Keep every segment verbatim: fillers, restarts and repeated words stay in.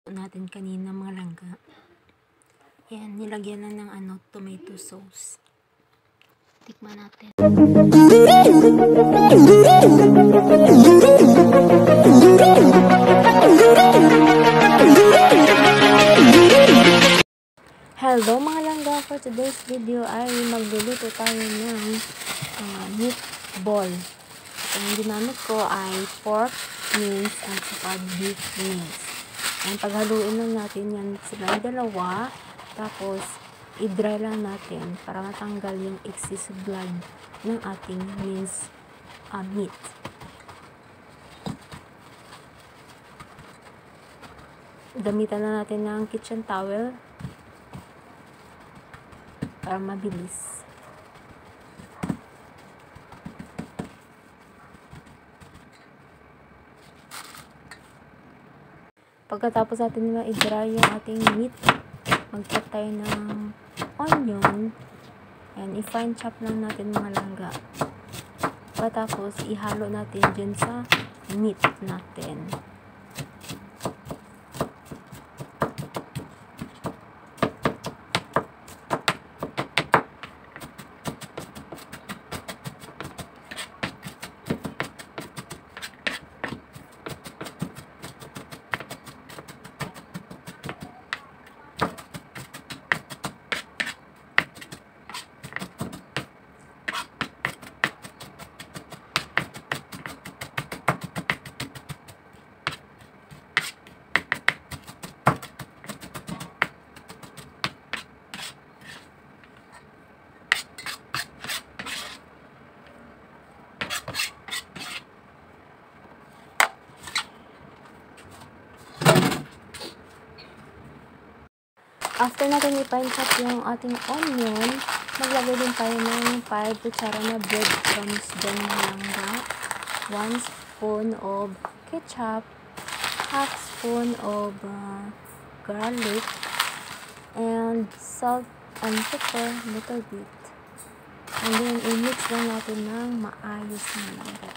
natin kanina mga langga. Yan, nilagyan na ng ano, tomato sauce. Tikman natin. Hello mga langga, for today's video ay magluluto tayo ng uh, meatball. Ang ginamit ko ay pork mince at saka beef mince. And paghaluin lang natin yan silang dalawa, tapos i-dry lang natin para matanggal yung excess blood ng ating mince uh, meat. Gamitan na natin ng kitchen towel para mabilis. Pagkatapos natin nila i-dry yung ating meat, mag-chop tayo ng onion and i-fine chop lang natin mga langga. Pagkatapos ihalo natin dyan sa meat natin. After natin i-fine chop yung ating onion, maglagay din tayo ng five kutsara na breadcrumbs dyan mga langga, one spoon of ketchup, half spoon of uh, garlic, and salt and pepper little bit. And then i-mix lang natin ng maayos mga langga.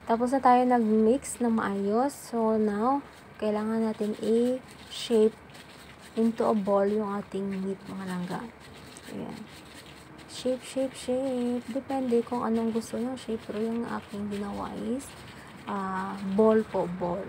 Tapos na tayo nag-mix na maayos. So, now, kailangan natin i-shape into a ball yung ating meat, mga langga. Ayan. Shape, shape, shape. Depende kung anong gusto nyo shape. Pero yung aking ginawa is uh, ball po, ball.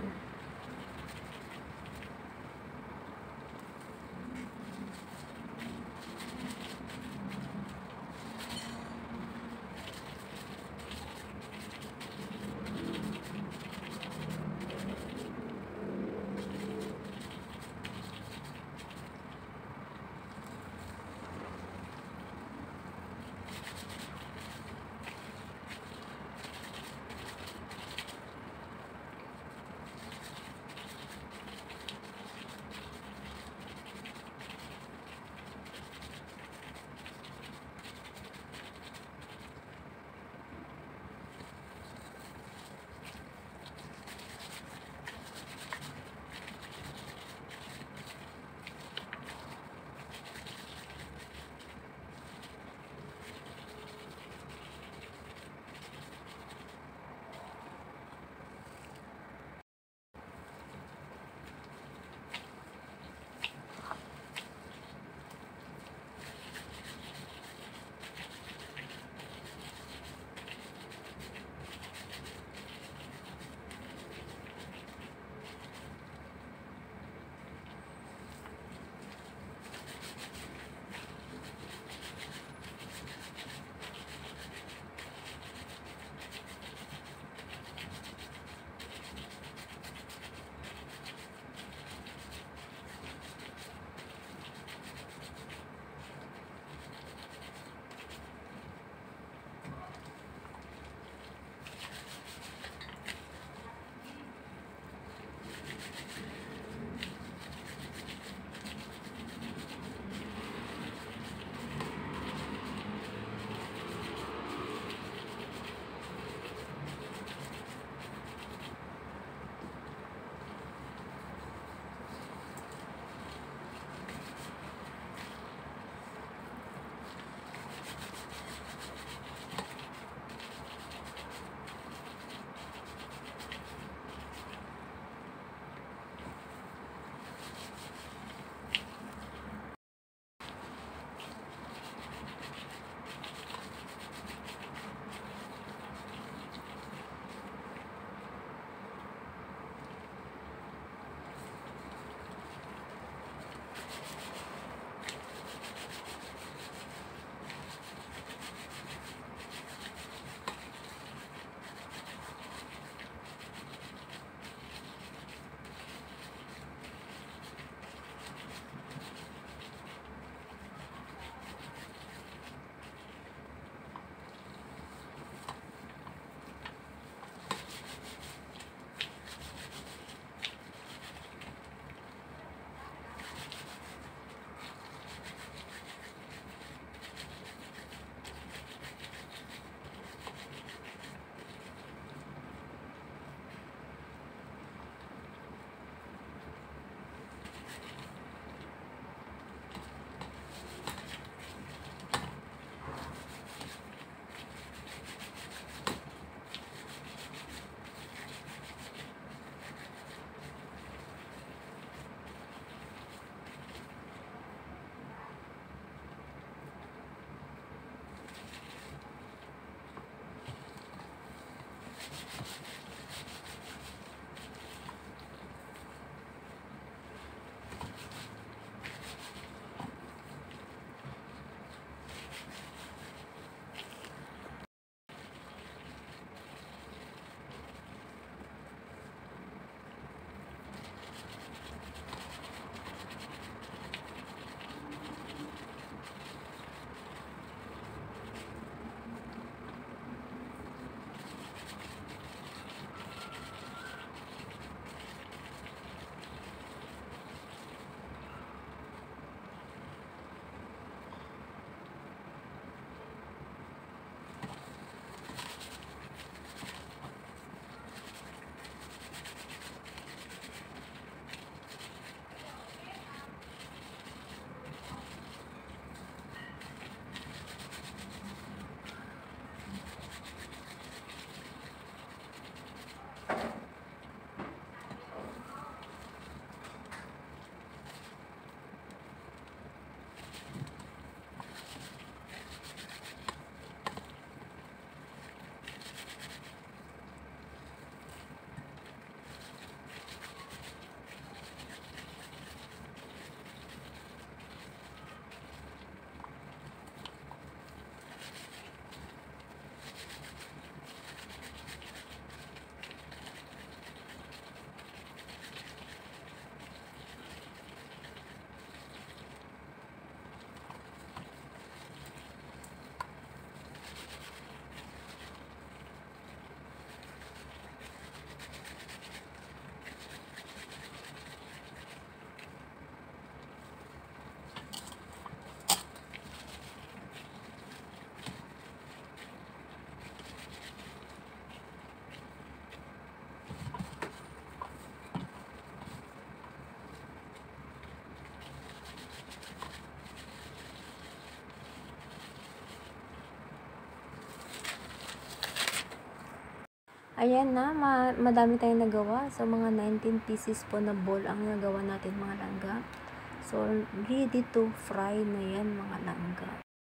Ayan na, ma madami tayong nagawa. So, mga nineteen pieces po na ball ang nagawa natin mga langga. So, ready to fry na yan mga langga.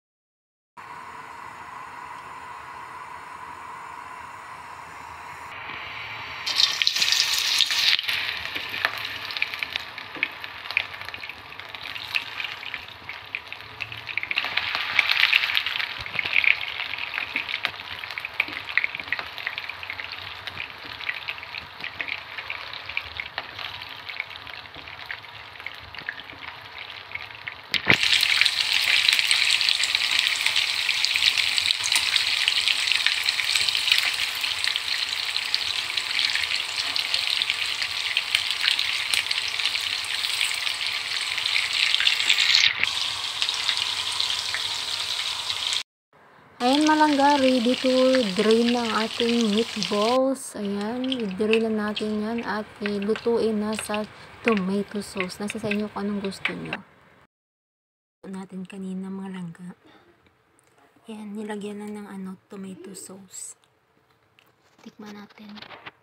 Ayan malangga, ready to drain ng ating meatballs. Ayan, i-drain na natin yan at ilutuin na sa tomato sauce. Nasa sa inyo kung anong gusto nyo. Natin kanina mga langga. Ayan, nilagyan na ng ano, tomato sauce. Tikman natin.